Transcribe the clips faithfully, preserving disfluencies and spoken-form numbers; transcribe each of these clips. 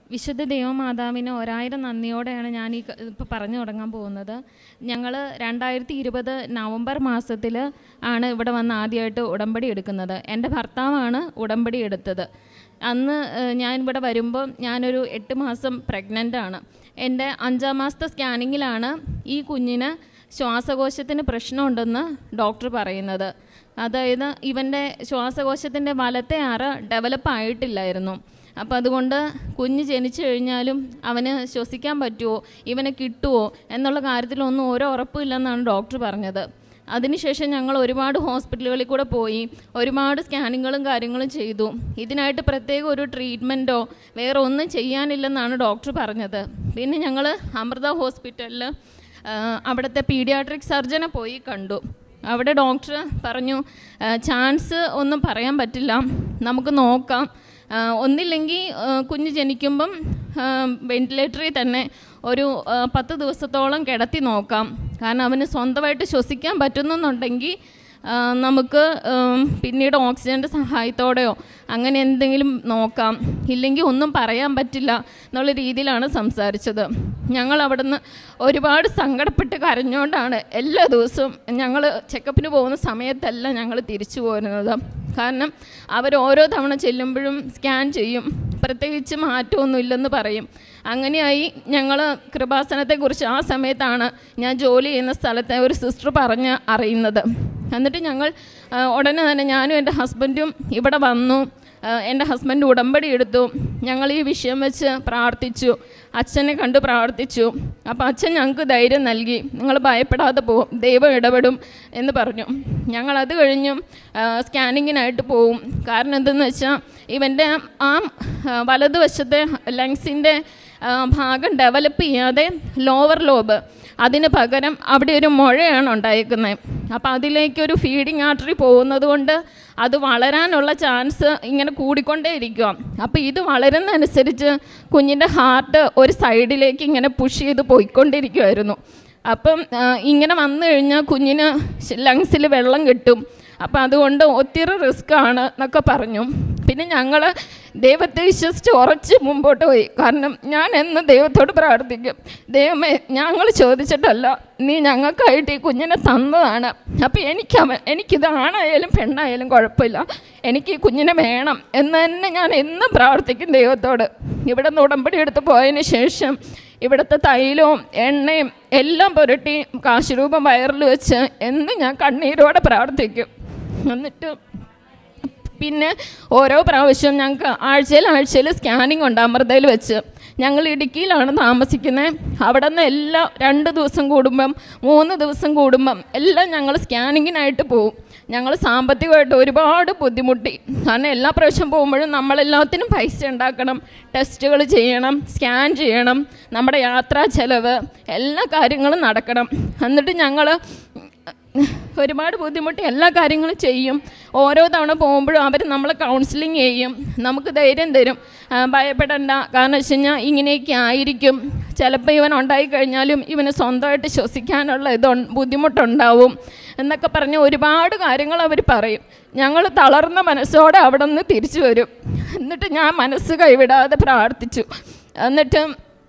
വിശുദ്ധ ദൈവമാതാവിന് ഒരായിരം നന്ദിയോടെയാണ് ഞാൻ ഈ ഇപ്പോൾ പറഞ്ഞു തുടങ്ങാൻ പോകുന്നത്. ഞങ്ങൾ രണ്ടായിരത്തി ഇരുപത് നവംബർ മാസത്തിൽ ആണ് ഇവിടെ വന്ന് ആദ്യമായിട്ട് ഉടമ്പടി എടുക്കുന്നത്. എൻ്റെ ഭർത്താവാണ് ഉടമ്പടി എടുത്തത്. അന്ന് ഞാൻ ഇവിടെ വരുമ്പോൾ ഞാനൊരു എട്ട് മാസം പ്രഗ്നൻ്റ് ആണ്. എൻ്റെ അഞ്ചാം മാസത്തെ സ്കാനിങ്ങിലാണ് ഈ കുഞ്ഞിന് ശ്വാസകോശത്തിന് പ്രശ്നമുണ്ടെന്ന് ഡോക്ടർ പറയുന്നത്. അതായത് ഇവൻ്റെ ശ്വാസകോശത്തിൻ്റെ വലത്തെ അറ ഡെവലപ്പ് ആയിട്ടില്ലായിരുന്നു. അപ്പോൾ അതുകൊണ്ട് കുഞ്ഞ് ജനിച്ചു കഴിഞ്ഞാലും അവന് ശ്വസിക്കാൻ പറ്റുമോ, ഇവനെ കിട്ടുമോ എന്നുള്ള കാര്യത്തിലൊന്നും ഓരോ ഉറപ്പില്ലെന്നാണ് ഡോക്ടർ പറഞ്ഞത്. അതിനുശേഷം ഞങ്ങൾ ഒരുപാട് ഹോസ്പിറ്റലുകളിൽ കൂടെ പോയി ഒരുപാട് സ്കാനിങ്ങുകളും കാര്യങ്ങളും ചെയ്തു. ഇതിനായിട്ട് പ്രത്യേക ഒരു ട്രീറ്റ്മെൻറ്റോ വേറെ ഒന്നും ചെയ്യാനില്ലെന്നാണ് ഡോക്ടർ പറഞ്ഞത്. പിന്നെ ഞങ്ങൾ അമൃത ഹോസ്പിറ്റലിൽ അവിടുത്തെ പീഡിയാട്രിക് സർജനെ പോയി കണ്ടു. അവിടെ ഡോക്ടർ പറഞ്ഞു, ചാൻസ് ഒന്നും പറയാൻ പറ്റില്ല, നമുക്ക് നോക്കാം, ഒന്നില്ലെങ്കിൽ കുഞ്ഞ് ജനിക്കുമ്പം വെന്റിലേറ്ററിൽ തന്നെ ഒരു പത്ത് ദിവസത്തോളം കിടത്തി നോക്കാം. കാരണം അവന് സ്വന്തമായിട്ട് ശ്വസിക്കാൻ പറ്റുന്നുണ്ടെങ്കിൽ നമുക്ക് പിന്നീട് ഓക്സിജൻ്റെ സഹായത്തോടെയോ അങ്ങനെ എന്തെങ്കിലും നോക്കാം, ഇല്ലെങ്കിൽ ഒന്നും പറയാൻ പറ്റില്ല എന്നുള്ള രീതിയിലാണ് സംസാരിച്ചത്. ഞങ്ങൾ അവിടെ നിന്ന് ഒരുപാട് സങ്കടപ്പെട്ട് കരഞ്ഞുകൊണ്ടാണ് എല്ലാ ദിവസവും ഞങ്ങൾ ചെക്കപ്പിന് പോകുന്ന സമയത്തെല്ലാം ഞങ്ങൾ തിരിച്ചു പോരുന്നത്. കാരണം അവർ ഓരോ തവണ ചെല്ലുമ്പോഴും സ്കാൻ ചെയ്യും, പ്രത്യേകിച്ച് മാറ്റമൊന്നും ഇല്ലെന്ന് പറയും. അങ്ങനെയായി ഞങ്ങൾ കൃപാസനത്തെക്കുറിച്ച് ആ സമയത്താണ് ഞാൻ ജോലി ചെയ്യുന്ന സ്ഥലത്തെ ഒരു സിസ്റ്റർ പറഞ്ഞ് അറിയുന്നത്. എന്നിട്ട് ഞങ്ങൾ ഉടനെ തന്നെ ഞാനും എൻ്റെ ഹസ്ബൻഡും ഇവിടെ വന്നു. എൻ്റെ ഹസ്ബൻഡ് ഉടമ്പടി എടുത്തു. ഞങ്ങൾ ഈ വിഷയം വെച്ച് പ്രാർത്ഥിച്ചു, അച്ഛനെ കണ്ട് പ്രാർത്ഥിച്ചു. അപ്പോൾ അച്ഛൻ ഞങ്ങൾക്ക് ധൈര്യം നൽകി, നിങ്ങൾ ഭയപ്പെടാതെ പോവും, ദൈവം ഇടപെടും എന്ന് പറഞ്ഞു. ഞങ്ങളത് കഴിഞ്ഞും സ്കാനിങ്ങിനായിട്ട് പോവും. കാരണം എന്തെന്ന് വെച്ചാൽ ഇവൻ്റെ ആ വലതുവശത്തെ ലങ്സിൻ്റെ ഭാഗം ഡെവലപ്പ് ചെയ്യാതെ ലോവർ ലോബ്, അതിന് പകരം അവിടെ ഒരു മുഴയാണ് ഉണ്ടായിരിക്കുന്നത്. അപ്പോൾ അതിലേക്കൊരു ഫീഡിങ് ആർട്ടറി പോകുന്നത് കൊണ്ട് അത് വളരാനുള്ള ചാൻസ് ഇങ്ങനെ കൂടിക്കൊണ്ടേ ഇരിക്കുക. അപ്പോൾ ഇത് വളരുന്നതനുസരിച്ച് കുഞ്ഞിൻ്റെ ഹാർട്ട് ഒരു സൈഡിലേക്ക് ഇങ്ങനെ പുഷ് ചെയ്ത് പോയിക്കൊണ്ടിരിക്കുമായിരുന്നു. അപ്പം ഇങ്ങനെ വന്നു കഴിഞ്ഞാൽ കുഞ്ഞിന് ലങ്സിൽ വെള്ളം കിട്ടും. അപ്പം അതുകൊണ്ട് ഒത്തിരി റിസ്ക് ആണ് എന്നൊക്കെ പറഞ്ഞു. പിന്നെ ഞങ്ങൾ ദൈവത്തെ വിശ്വസിച്ച് ഉറച്ച് മുമ്പോട്ട് പോയി. കാരണം ഞാൻ എന്ന് ദൈവത്തോട് പ്രാർത്ഥിക്കും, ദൈവമേ ഞങ്ങൾ ചോദിച്ചിട്ടല്ല, നീ ഞങ്ങൾക്കായിട്ട് ഈ കുഞ്ഞിനെ തന്നതാണ്. അപ്പോൾ എനിക്ക് എനിക്കിത് ആണായാലും പെണ്ണായാലും കുഴപ്പമില്ല, എനിക്ക് ഈ കുഞ്ഞിനെ വേണം എന്ന് തന്നെ ഞാൻ എന്നും പ്രാർത്ഥിക്കും ദൈവത്തോട്. ഇവിടെ നിന്ന് ഉടമ്പടി എടുത്ത് പോയതിന് ശേഷം ഇവിടുത്തെ തൈലവും എണ്ണയും എല്ലാം പുരട്ടി കാശുരൂപം വയറിൽ വെച്ച് എന്നും ഞാൻ കണ്ണീരോടെ പ്രാർത്ഥിക്കും. എന്നിട്ട് പിന്നെ ഓരോ പ്രാവശ്യവും ഞങ്ങൾക്ക് ആഴ്ചയിൽ ആഴ്ചയിൽ സ്കാനിങ് ഉണ്ട് അമൃതയിൽ വെച്ച്. ഞങ്ങൾ ഇടുക്കിയിലാണ് താമസിക്കുന്നത്. അവിടെ നിന്ന് എല്ലാം രണ്ട് ദിവസം കൂടുമ്പം മൂന്ന് ദിവസം കൂടുമ്പം എല്ലാം ഞങ്ങൾ സ്കാനിങ്ങിനായിട്ട് പോവും. ഞങ്ങൾ സാമ്പത്തികമായിട്ട് ഒരുപാട് ബുദ്ധിമുട്ടി. കാരണം എല്ലാ പ്രാവശ്യം പോകുമ്പോഴും നമ്മളെല്ലാത്തിനും പൈസ ഉണ്ടാക്കണം, ടെസ്റ്റുകൾ ചെയ്യണം, സ്കാൻ ചെയ്യണം, നമ്മുടെ യാത്രാ ചെലവ് എല്ലാ കാര്യങ്ങളും നടക്കണം. എന്നിട്ട് ഞങ്ങൾ ഒരുപാട് ബുദ്ധിമുട്ടി എല്ലാ കാര്യങ്ങളും ചെയ്യും. ഓരോ തവണ പോകുമ്പോഴും അവർ നമ്മളെ കൗൺസിലിങ് ചെയ്യും, നമുക്ക് ധൈര്യം തരും, ഭയപ്പെടേണ്ട, കാരണം വെച്ച് കഴിഞ്ഞാൽ ഇങ്ങനെയൊക്കെ ആയിരിക്കും, ചിലപ്പോൾ ഇവൻ ഉണ്ടായിക്കഴിഞ്ഞാലും ഇവന് സ്വന്തമായിട്ട് ശ്വസിക്കാനുള്ള ഇത് ബുദ്ധിമുട്ടുണ്ടാവും എന്നൊക്കെ പറഞ്ഞ് ഒരുപാട് കാര്യങ്ങൾ അവർ പറയും. ഞങ്ങൾ തളർന്ന മനസ്സോടെ അവിടെ നിന്ന് തിരിച്ചു വരും. എന്നിട്ട് ഞാൻ മനസ്സ് കൈവിടാതെ പ്രാർത്ഥിച്ചു. എന്നിട്ട്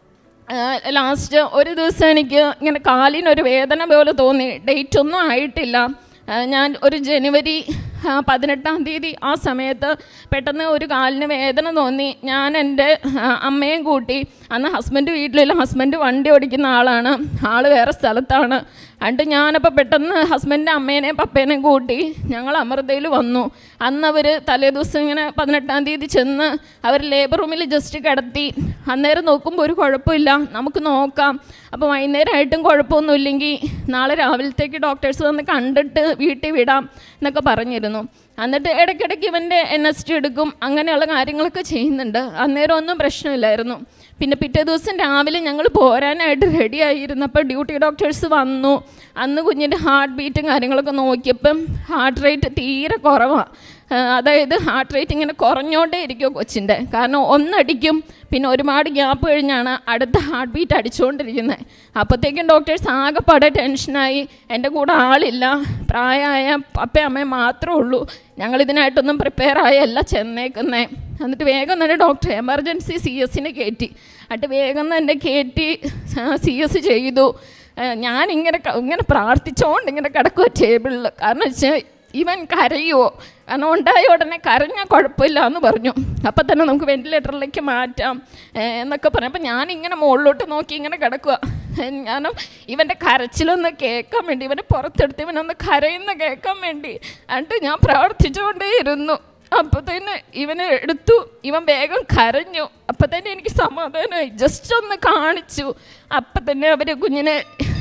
ലാസ്റ്റ് ഒരു ദിവസം എനിക്ക് ഇങ്ങനെ കാലിനൊരു വേദന പോലെ തോന്നി. ഡേറ്റ് ഒന്നും ആയിട്ടില്ല. ഞാൻ ഒരു ജനുവരി പതിനെട്ടാം തീയതി ആ സമയത്ത് പെട്ടെന്ന് ഒരു കാലിന് വേദന തോന്നി. ഞാൻ എൻ്റെ അമ്മയും കൂട്ടി, അന്ന് ഹസ്ബൻഡ് വീട്ടിലില്ല, ഹസ്ബൻഡ് വണ്ടി ഓടിക്കുന്ന ആളാണ്, ആൾ വേറെ സ്ഥലത്താണ്. എന്നിട്ട് ഞാനപ്പോൾ പെട്ടെന്ന് ഹസ്ബൻഡിൻ്റെ അമ്മേനെയും പപ്പേനെയും കൂട്ടി ഞങ്ങൾ അമൃതയിൽ വന്നു. അന്ന് അവർ തലേ ദിവസം ഇങ്ങനെ പതിനെട്ടാം തീയതി ചെന്ന് അവർ ലേബർ റൂമിൽ ജസ്റ്റ് കിടത്തി. അന്നേരം നോക്കുമ്പോൾ ഒരു കുഴപ്പമില്ല, നമുക്ക് നോക്കാം, അപ്പോൾ വൈകുന്നേരമായിട്ടും കുഴപ്പമൊന്നുമില്ലെങ്കിൽ നാളെ രാവിലത്തേക്ക് ഡോക്ടേഴ്സ് വന്ന് കണ്ടിട്ട് വീട്ടിൽ വിടാം എന്നൊക്കെ പറഞ്ഞിരുന്നു. എന്നിട്ട് ഇടയ്ക്കിടയ്ക്ക് ഇവൻ്റെ എൻ എസ് ടി എടുക്കും, അങ്ങനെയുള്ള കാര്യങ്ങളൊക്കെ ചെയ്യുന്നുണ്ട്. അന്നേരം ഒന്നും പ്രശ്നമില്ലായിരുന്നു. പിന്നെ പിറ്റേ ദിവസം രാവിലെ ഞങ്ങൾ പോരാനായിട്ട് റെഡി ആയിരുന്നപ്പോൾ ഡ്യൂട്ടി ഡോക്ടേഴ്സ് വന്നു. അന്ന് കുഞ്ഞിൻ്റെ ഹാർട്ട് ബീറ്റും കാര്യങ്ങളൊക്കെ നോക്കിയപ്പം ഹാർട്ട് റേറ്റ് തീരെ കുറവാണ്. അതായത് ഹാർട്ട് റേറ്റ് ഇങ്ങനെ കുറഞ്ഞോണ്ടേ ഇരിക്കും കൊച്ചിൻ്റെ. കാരണം ഒന്നടിക്കും, പിന്നെ ഒരുപാട് ഗ്യാപ്പ് കഴിഞ്ഞാണ് അടുത്ത ഹാർട്ട് ബീറ്റ് അടിച്ചുകൊണ്ടിരിക്കുന്നത്. അപ്പോഴത്തേക്കും ഡോക്ടേഴ്സ് ആകെപ്പാടെ ടെൻഷനായി. എൻ്റെ കൂടെ ആളില്ല, പ്രായമായ പപ്പയും അമ്മയും മാത്രമേ ഉള്ളൂ. ഞങ്ങളിതിനായിട്ടൊന്നും പ്രിപ്പയർ ആയല്ല ചെന്നേക്കുന്നേ. എന്നിട്ട് വേഗം തന്നെ ഡോക്ടർ എമർജൻസി സി എസിന് കയറ്റി. എന്നിട്ട് വേഗം തന്നെ കയറ്റി സി എസ് ചെയ്തു. ഞാനിങ്ങനെ ഇങ്ങനെ പ്രാർത്ഥിച്ചുകൊണ്ട് ഇങ്ങനെ കിടക്കുക ടേബിളിൽ. കാരണം വെച്ചാൽ ഇവൻ കരയുമോ, കാരണം ഉണ്ടായ ഉടനെ കരഞ്ഞാൽ കുഴപ്പമില്ല എന്ന് പറഞ്ഞു. അപ്പം തന്നെ നമുക്ക് വെൻറ്റിലേറ്ററിലേക്ക് മാറ്റാം എന്നൊക്കെ പറഞ്ഞു. അപ്പം ഞാനിങ്ങനെ മുകളിലോട്ട് നോക്കി ഇങ്ങനെ കിടക്കുക. ഞാനും ഇവൻ്റെ കരച്ചിലൊന്ന് കേൾക്കാൻ വേണ്ടി, ഇവനെ പുറത്തെടുത്ത് ഇവനൊന്ന് കരയുന്ന കേൾക്കാൻ വേണ്ടി എന്നിട്ട് ഞാൻ പ്രാർത്ഥിച്ചുകൊണ്ടേ ഇരുന്നു. അപ്പോൾ തന്നെ ഇവനെ എടുത്തു, ഇവൻ വേഗം കരഞ്ഞു. അപ്പം തന്നെ എനിക്ക് സമാധാനമായി. ജസ്റ്റ് ഒന്ന് കാണിച്ചു. അപ്പം തന്നെ അവർ കുഞ്ഞിനെ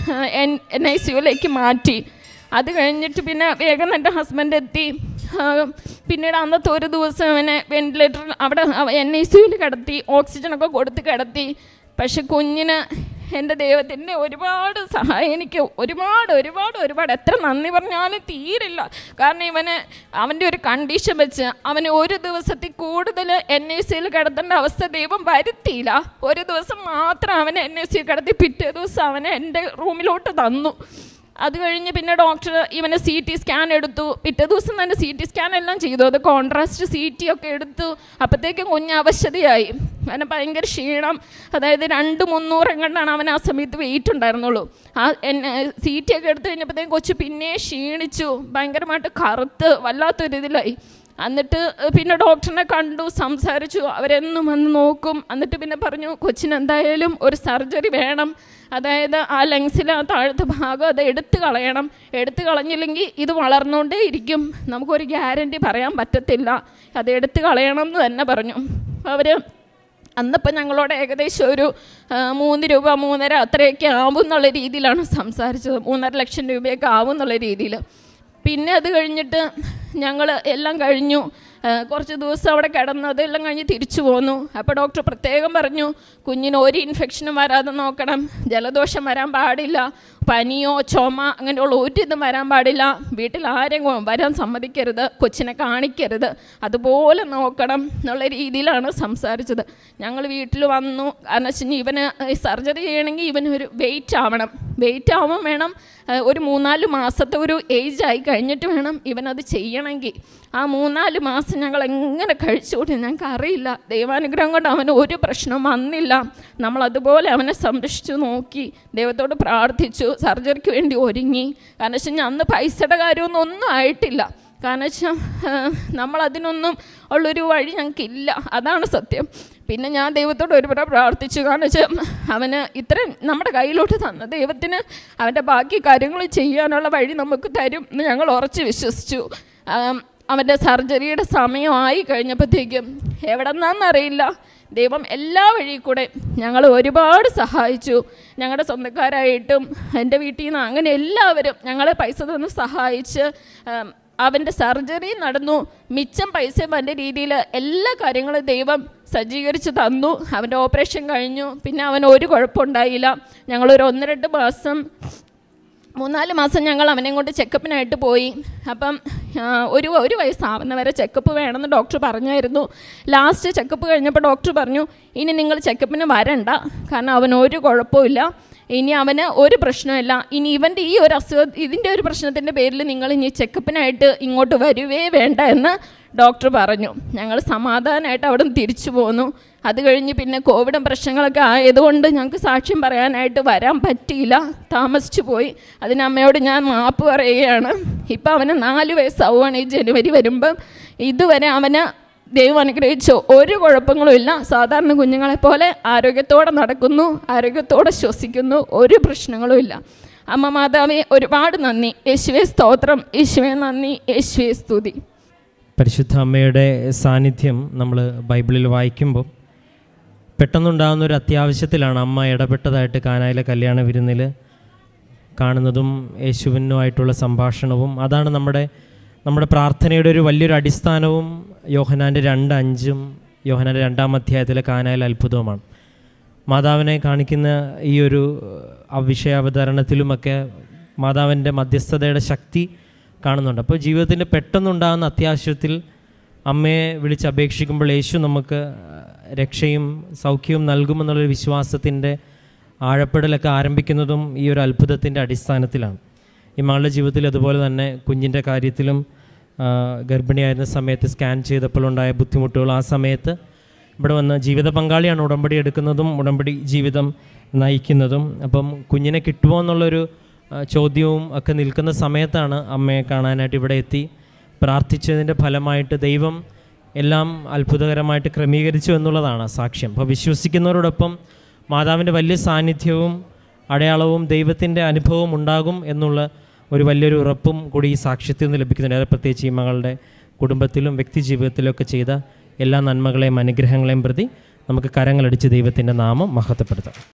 എൻ എൻ ഐ സിയുലേക്ക് മാറ്റി. അത് കഴിഞ്ഞിട്ട് പിന്നെ വേഗം എൻ്റെ ഹസ്ബൻഡ് എത്തി. പിന്നീട് അന്നത്തെ ഒരു ദിവസം അവനെ വെൻറ്റിലേറ്ററിൽ അവിടെ എൻ ഐ സിയുവിൽ കിടത്തി, ഓക്സിജനൊക്കെ കൊടുത്ത് കിടത്തി. പക്ഷെ കുഞ്ഞിന് എൻ്റെ ദൈവത്തിൻ്റെ ഒരുപാട് സഹായം, എനിക്ക് ഒരുപാട് ഒരുപാട് ഒരുപാട് എത്ര നന്ദി പറഞ്ഞാലും തീരില്ല. കാരണം ഇവന് അവൻ്റെ ഒരു കണ്ടീഷൻ വെച്ച് അവന് ഒരു ദിവസത്തിൽ കൂടുതൽ എൻ ഐ സിയിൽ കിടത്തേണ്ട അവസ്ഥ ദൈവം വരുത്തിയില്ല. ഒരു ദിവസം മാത്രം അവനെ എൻ ഐ സിയിൽ കിടത്തി. പിറ്റേ ദിവസം അവനെ എൻ്റെ റൂമിലോട്ട് തന്നു. അത് കഴിഞ്ഞ് പിന്നെ ഡോക്ടർ ഇവനെ സി ടി സ്കാൻ എടുത്തു. പിറ്റേ ദിവസം തന്നെ സി ടി സ്കാൻ എല്ലാം ചെയ്തു. അത് കോൺട്രാസ്റ്റ് സി ടി ഒക്കെ എടുത്തു. അപ്പോഴത്തേക്കും കുഞ്ഞ് അവശതയായി. അവന് ഭയങ്കര ക്ഷീണം. അതായത് രണ്ട് മുന്നൂറ് എങ്ങാണ്ടാണ് അവൻ ആ സമയത്ത് വെയിറ്റ് ഉണ്ടായിരുന്നുള്ളൂ. ആ എന്നെ സി ടി ഒക്കെ എടുത്തു കഴിഞ്ഞപ്പോഴത്തേക്കും കൊച്ചു പിന്നെ ക്ഷീണിച്ചു, ഭയങ്കരമായിട്ട് കറുത്ത് വല്ലാത്തൊരിതിലായി. എന്നിട്ട് പിന്നെ ഡോക്ടറിനെ കണ്ടു, സംസാരിച്ചു. അവരെന്നും വന്ന് നോക്കും. എന്നിട്ട് പിന്നെ പറഞ്ഞു കൊച്ചിന് എന്തായാലും ഒരു സർജറി വേണം. അതായത് ആ ലങ്സിലെ ആ താഴത്തെ ഭാഗം അത് എടുത്ത് കളയണം. എടുത്ത് കളഞ്ഞില്ലെങ്കിൽ ഇത് വളർന്നുകൊണ്ടേ ഇരിക്കും, നമുക്കൊരു ഗ്യാരണ്ടി പറയാൻ പറ്റത്തില്ല. അത് എടുത്ത് കളയണം എന്ന് തന്നെ പറഞ്ഞു അവർ. അന്നിപ്പം ഞങ്ങളോട് ഏകദേശം ഒരു മൂന്ന് രൂപ മൂന്നര അത്രയൊക്കെ ആവും എന്നുള്ള രീതിയിലാണ് സംസാരിച്ചത്. മൂന്നര ലക്ഷം രൂപയൊക്കെ ആവും എന്നുള്ള രീതിയിൽ. പിന്നെ അത് കഴിഞ്ഞിട്ട് ഞങ്ങൾ എല്ലാം കഴിഞ്ഞു. കുറച്ച് ദിവസം അവിടെ കിടന്നത് എല്ലാം കഴിഞ്ഞ് തിരിച്ചു പോന്നു. അപ്പോൾ ഡോക്ടർ പ്രത്യേകം പറഞ്ഞു കുഞ്ഞിന് ഒരു ഇൻഫെക്ഷനും വരാതെ നോക്കണം, ജലദോഷം വരാൻ പാടില്ല, പനിയോ ചുമ അങ്ങനെയുള്ള ഒരു ഇതും വരാൻ പാടില്ല, വീട്ടിൽ ആരെങ്കിലും വരാൻ സമ്മതിക്കരുത്, കൊച്ചിനെ കാണിക്കരുത്, അതുപോലെ നോക്കണം എന്നുള്ള രീതിയിലാണ് സംസാരിച്ചത്. ഞങ്ങൾ വീട്ടിൽ വന്നു. കാരണം വെച്ച് കഴിഞ്ഞാൽ ഇവന് സർജറി ചെയ്യണമെങ്കിൽ ഇവന് ഒരു വെയിറ്റ് ആവണം. വെയിറ്റ് ആവാൻ വേണം ഒരു മൂന്നാല് മാസത്തെ ഒരു ഏജ് ആയി കഴിഞ്ഞിട്ട് വേണം ഇവനത് ചെയ്യണമെങ്കിൽ. ആ മൂന്നാല് മാസം ഞങ്ങൾ എങ്ങനെ കഴിച്ചുകൂടി ഞങ്ങൾക്ക് അറിയില്ല. ദൈവാനുഗ്രഹം കൊണ്ട് അവന് ഒരു പ്രശ്നം വന്നില്ല. നമ്മളതുപോലെ അവനെ സംരക്ഷിച്ചു നോക്കി, ദൈവത്തോട് പ്രാർത്ഥിച്ചു, സർജറിക്ക് വേണ്ടി ഒരുങ്ങി. കാരണം വെച്ചാൽ ഞാൻ അന്ന് പൈസയുടെ കാര്യമൊന്നും ഒന്നും ആയിട്ടില്ല. കാരണം വെച്ചാൽ നമ്മളതിനൊന്നും ഉള്ളൊരു വഴി ഞങ്ങൾക്കില്ല, അതാണ് സത്യം. പിന്നെ ഞാൻ ദൈവത്തോട് ഒരുപാട് പ്രാർത്ഥിച്ചു. കാരണം വെച്ചാൽ അവന് ഇത്രയും നമ്മുടെ കയ്യിലോട്ട് തന്ന ദൈവത്തിന് അവൻ്റെ ബാക്കി കാര്യങ്ങൾ ചെയ്യാനുള്ള വഴി നമുക്ക് തരും എന്ന് ഞങ്ങൾ ഉറച്ച് വിശ്വസിച്ചു. അവൻ്റെ സർജറിയുടെ സമയമായി കഴിഞ്ഞപ്പോഴത്തേക്കും എവിടെ നിന്നാണെന്നറിയില്ല ദൈവം എല്ലാ വഴി കൂടെ ഞങ്ങൾ ഒരുപാട് സഹായിച്ചു. ഞങ്ങളുടെ സ്വന്തക്കാരായിട്ടും എൻ്റെ വീട്ടിൽ നിന്ന് അങ്ങനെ എല്ലാവരും ഞങ്ങളെ പൈസ തന്ന് സഹായിച്ച് അവൻ്റെ സർജറി നടന്നു. മിച്ചം പൈസ അവൻ്റെ രീതിയിൽ എല്ലാ കാര്യങ്ങളും ദൈവം സജ്ജീകരിച്ച് തന്നു. അവൻ്റെ ഓപ്പറേഷൻ കഴിഞ്ഞു. പിന്നെ അവന് ഒരു കുഴപ്പമുണ്ടായില്ല. ഞങ്ങളൊരു ഒന്ന് രണ്ട് മാസം മൂന്നാല് മാസം ഞങ്ങൾ അവനെയും കൊണ്ട് ചെക്കപ്പിനായിട്ട് പോയി. അപ്പം ഒരു ഒരു വയസ്സാവുന്ന വരെ ചെക്കപ്പ് വേണമെന്ന് ഡോക്ടർ പറഞ്ഞായിരുന്നു. ലാസ്റ്റ് ചെക്കപ്പ് കഴിഞ്ഞപ്പോൾ ഡോക്ടർ പറഞ്ഞു ഇനി നിങ്ങൾ ചെക്കപ്പിന് വരണ്ട, കാരണം അവന് ഒരു കുഴപ്പമില്ല, ഇനി അവന് ഒരു പ്രശ്നമില്ല, ഇനി ഇവൻ്റെ ഈ ഒരു അസുഖ ഇതിൻ്റെ ഒരു പ്രശ്നത്തിൻ്റെ പേരിൽ നിങ്ങൾ ഇനി ചെക്കപ്പിനായിട്ട് ഇങ്ങോട്ട് വരുവേ വേണ്ട എന്ന് ഡോക്ടർ പറഞ്ഞു. ഞങ്ങൾ സമാധാനമായിട്ട് അവിടെ നിന്ന് തിരിച്ചു പോന്നു. അത് കഴിഞ്ഞ് പിന്നെ കോവിഡും പ്രശ്നങ്ങളൊക്കെ ആയതുകൊണ്ട് ഞങ്ങൾക്ക് സാക്ഷ്യം പറയാനായിട്ട് വരാൻ പറ്റിയില്ല, താമസിച്ചു പോയി. അതിന് അമ്മയോട് ഞാൻ മാപ്പ് പറയുകയാണ്. ഇപ്പം അവന് നാല് വയസ്സാവുകയാണ് ഈ ജനുവരി വരുമ്പം. ഇതുവരെ അവന് ദൈവം അനുഗ്രഹിച്ചു ഒരു കുഴപ്പങ്ങളും ഇല്ല. സാധാരണ കുഞ്ഞുങ്ങളെപ്പോലെ ആരോഗ്യത്തോടെ നടക്കുന്നു, ആരോഗ്യത്തോടെ ശ്വസിക്കുന്നു, ഒരു പ്രശ്നങ്ങളും ഇല്ല. അമ്മ മാതാവേ ഒരുപാട് നന്ദി. യേശുവേ സ്തോത്രം, യേശുവേ നന്ദി, യേശുവേ സ്തുതി. പരിശുദ്ധ അമ്മയുടെ സാന്നിധ്യം നമ്മൾ ബൈബിളിൽ വായിക്കുമ്പോൾ പെട്ടെന്നുണ്ടാകുന്ന ഒരു അത്യാവശ്യത്തിലാണ് അമ്മ ഇടപെട്ടതായിട്ട് കാനായിലെ കല്യാണ വിരുന്നിൽ കാണുന്നതും യേശുവിനുമായിട്ടുള്ള സംഭാഷണവും. അതാണ് നമ്മുടെ നമ്മുടെ പ്രാർത്ഥനയുടെ ഒരു വലിയൊരു അടിസ്ഥാനവും. യോഹന്നാൻ്റെ രണ്ട് അഞ്ചും യോഹന്നാൻ്റെ രണ്ടാം അധ്യായത്തിലെ കാനായിലെ അത്ഭുതവുമാണ്. മാതാവിനെ കാണിക്കുന്ന ഈ ഒരു വിഷയാവതരണത്തിലുമൊക്കെ മാതാവിൻ്റെ മധ്യസ്ഥതയുടെ ശക്തി കാണുന്നുണ്ട്. അപ്പോൾ ജീവിതത്തിൻ്റെ പെട്ടെന്നുണ്ടാകുന്ന അത്യാവശ്യത്തിൽ അമ്മയെ വിളിച്ചപേക്ഷിക്കുമ്പോൾ യേശു നമുക്ക് രക്ഷയും സൗഖ്യവും നൽകുമെന്നുള്ളൊരു വിശ്വാസത്തിൻ്റെ ആഴപ്പെടലൊക്കെ ആരംഭിക്കുന്നതും ഈ ഒരു അത്ഭുതത്തിൻ്റെ അടിസ്ഥാനത്തിലാണ്. ഈ മകളുടെ ജീവിതത്തിൽ അതുപോലെ തന്നെ കുഞ്ഞിൻ്റെ കാര്യത്തിലും ഗർഭിണിയായിരുന്ന സമയത്ത് സ്കാൻ ചെയ്തപ്പോൾ ഉണ്ടായ ബുദ്ധിമുട്ടുകൾ, ആ സമയത്ത് ഇവിടെ വന്ന് ജീവിത പങ്കാളിയാണ് ഉടമ്പടി എടുക്കുന്നതും ഉടമ്പടി ജീവിതം നയിക്കുന്നതും. അപ്പം കുഞ്ഞിനെ കിട്ടുമോ എന്നുള്ളൊരു ചോദ്യവും ഒക്കെ നിൽക്കുന്ന സമയത്താണ് അമ്മയെ കാണാനായിട്ട് ഇവിടെ എത്തി. പ്രാർത്ഥിച്ചതിൻ്റെ ഫലമായിട്ട് ദൈവം എല്ലാം അത്ഭുതകരമായിട്ട് ക്രമീകരിച്ചു എന്നുള്ളതാണ് സാക്ഷ്യം. അപ്പോൾ വിശ്വസിക്കുന്നവരോടൊപ്പം മാതാവിൻ്റെ വലിയ സാന്നിധ്യവും അടയാളവും ദൈവത്തിൻ്റെ അനുഭവവും ഉണ്ടാകും എന്നുള്ള ഒരു വലിയൊരു ഉറപ്പും കൂടി ഈ സാക്ഷ്യത്തിൽ നിന്ന് ലഭിക്കുന്നുണ്ട്. അത് പ്രത്യേകിച്ച് ഈ മകളുടെ കുടുംബത്തിലും വ്യക്തി ജീവിതത്തിലൊക്കെ ചെയ്ത എല്ലാ നന്മകളെയും അനുഗ്രഹങ്ങളെയും പ്രതി നമുക്ക് കരങ്ങളടിച്ച് ദൈവത്തിൻ്റെ നാമം മഹത്വപ്പെടുത്താം.